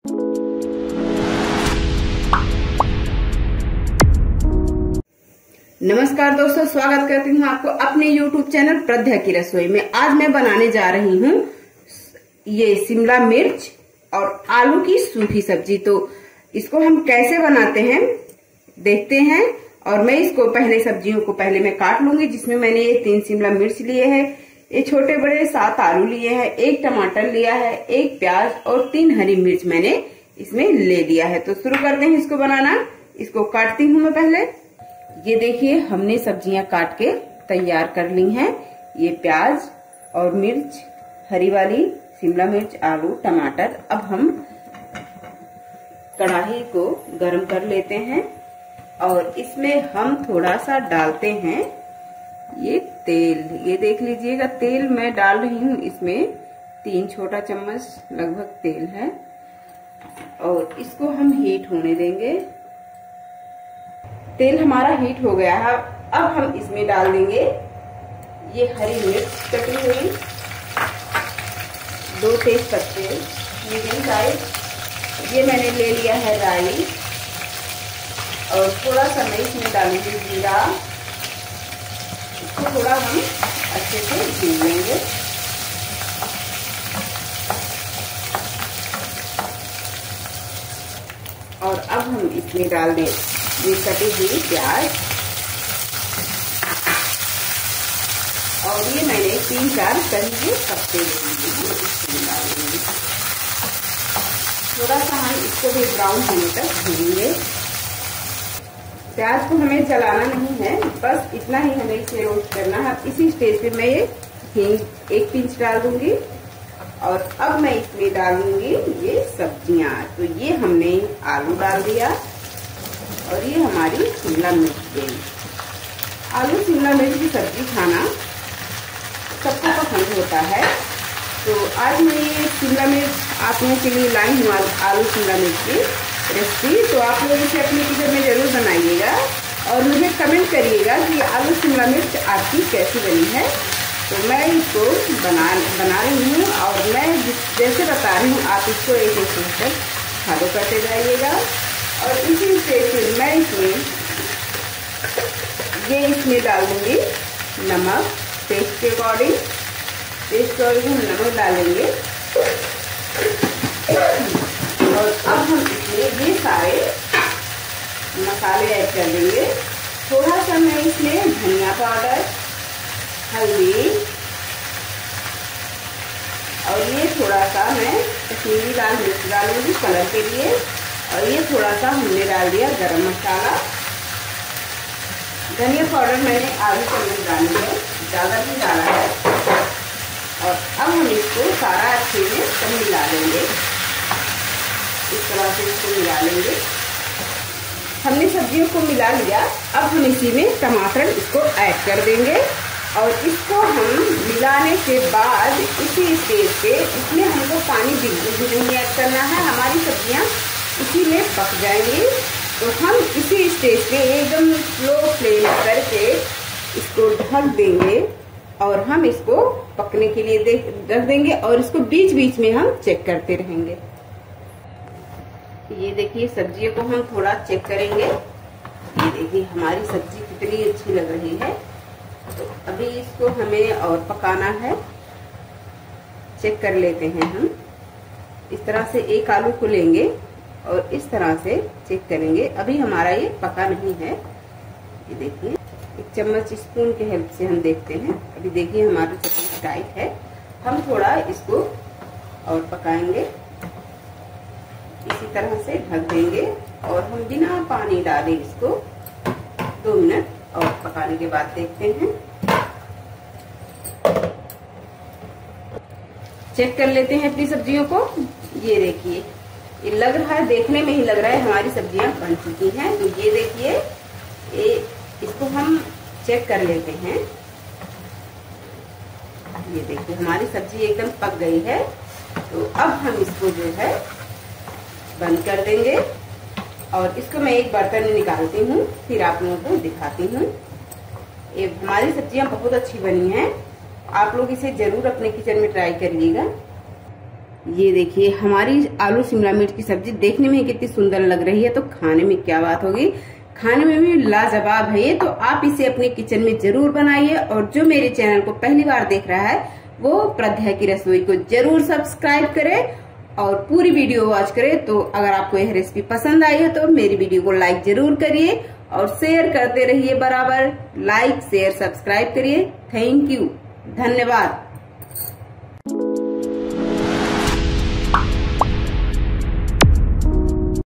नमस्कार दोस्तों, स्वागत करती हूँ आपको अपने YouTube चैनल प्रध्या की रसोई में। आज मैं बनाने जा रही हूँ ये शिमला मिर्च और आलू की सूखी सब्जी। तो इसको हम कैसे बनाते हैं देखते हैं। और मैं इसको सब्जियों को पहले मैं काट लूंगी, जिसमें मैंने ये 3 शिमला मिर्च लिए हैं, ये छोटे बड़े 7 आलू लिए हैं, 1 टमाटर लिया है, 1 प्याज और 3 हरी मिर्च मैंने इसमें ले लिया है। तो शुरू करते हैं इसको बनाना। इसको काटती हूँ मैं पहले। ये देखिए, हमने सब्जियां काट के तैयार कर ली हैं। ये प्याज और मिर्च, हरी वाली शिमला मिर्च, आलू, टमाटर। अब हम कढ़ाई को गरम कर लेते हैं और इसमें हम थोड़ा सा डालते हैं ये तेल। ये देख लीजिएगा, तेल मैं डाल रही हूँ। इसमें 3 छोटा चम्मच लगभग तेल है और इसको हम हीट होने देंगे। तेल हमारा हीट हो गया है। अब हम इसमें डाल देंगे ये हरी मिर्च कटी हुई, 2 तेज पत्ते मीडियम साइज, ये मैंने ले लिया है राई, और थोड़ा सा मैं इसमें डालूंगी जीरा। इसको थोड़ा हम अच्छे से भून लेंगे। और अब हम इसमें डाल दें ये कटी हुई प्याज, और ये मैंने 3-4 करी के पत्ते ले लिए, इसमें डाल देंगे। थोड़ा सा हम इसको भी ब्राउन होने तक भूनेंगे। प्याज को हमें जलाना नहीं है, बस इतना ही हमें इसे रोस्ट करना है। इसी स्टेज पे मैं ये हींग 1 पिंच डाल दूंगी और अब मैं इसमें डालूंगी ये सब्जियां। तो ये हमने आलू डाल दिया और ये हमारी शिमला मिर्च गई। आलू शिमला मिर्च की सब्जी खाना सबको पसंद होता है। तो आज मैं ये शिमला मिर्च आप लोगों के लिए लाई हूँ, आलू शिमला मिर्च की रेसिपी। तो आप लोग इसे अपने किचन में जरूर बनाइएगा और मुझे कमेंट करिएगा कि आलू शिमला मिर्च आपकी कैसी बनी है। तो मैं इसको बना रही हूँ और मैं जैसे बता रही हूँ आप इसको एक तक फॉलो करते जाइएगा। और इसी स्टेज में मैं इसमें डाल दूंगी नमक टेस्ट के अकॉर्डिंग। नमक डालेंगे और अब हम इसमें ये सारे मसाले ऐड कर देंगे। थोड़ा सा मैं इसमें धनिया पाउडर, हल्दी, और ये थोड़ा सा मैं कश्मीरी लाल मिर्च डालूंगी कलर के लिए। और ये थोड़ा सा हमने डाल दिया गरम मसाला। धनिया पाउडर मैंने आधी चम्मच डाली है, ज़्यादा भी डाला है। और अब हम इसको सारा अच्छे से मिला लेंगे। इस तरह से इसको मिला लेंगे। हमने सब्जियों को मिला लिया। अब हम इसी में टमाटर इसको ऐड कर देंगे और इसको हम मिलाने के बाद इसी स्टेज पे इसमें हमको पानी बिल्कुल भी नहीं ऐड करना है। हमारी सब्जियां इसी में पक जाएंगी। तो हम इसी स्टेज पे एकदम स्लो फ्लेम करके इसको ढक देंगे और हम इसको पकने के लिए रख देंगे और इसको बीच बीच में हम चेक करते रहेंगे। ये देखिए, सब्जियों को हम थोड़ा चेक करेंगे। ये देखिए हमारी सब्जी कितनी अच्छी लग रही है। तो अभी इसको हमें और पकाना है। चेक कर लेते हैं हम। इस तरह से एक आलू को लेंगे और इस तरह से चेक करेंगे। अभी हमारा ये पका नहीं है। ये देखिए, 1 चम्मच स्पून के हेल्प से हम देखते हैं। अभी देखिए हमारी सब्जी टाइट है। हम थोड़ा इसको और पकाएंगे। इसी तरह से ढक देंगे और हम बिना पानी डाले इसको 2 मिनट और पकाने के बाद देखते हैं। चेक कर लेते हैं अपनी सब्जियों को। ये देखिए, ये लग रहा है, देखने में ही लग रहा है हमारी सब्जियां बन चुकी हैं। तो ये देखिए, इसको हम चेक कर लेते हैं। ये देखिए हमारी सब्जी एकदम पक गई है। तो अब हम इसको जो है बंद कर देंगे और इसको मैं एक बर्तन में निकालती हूँ, फिर आप लोगों को दिखाती हूँ। ये हमारी सब्जियां बहुत अच्छी बनी हैं। आप लोग इसे जरूर अपने किचन में ट्राई करिएगा। ये देखिए हमारी आलू शिमला मिर्च की सब्जी देखने में कितनी सुंदर लग रही है, तो खाने में क्या बात होगी, खाने में भी लाजवाब है ये। तो आप इसे अपने किचन में जरूर बनाइए। और जो मेरे चैनल को पहली बार देख रहा है वो प्रध्या की रसोई को जरूर सब्सक्राइब करे और पूरी वीडियो वॉच करे। तो अगर आपको यह रेसिपी पसंद आई है तो मेरी वीडियो को लाइक जरूर करिए और शेयर करते रहिए बराबर। लाइक शेयर सब्सक्राइब करिए। थैंक यू, धन्यवाद।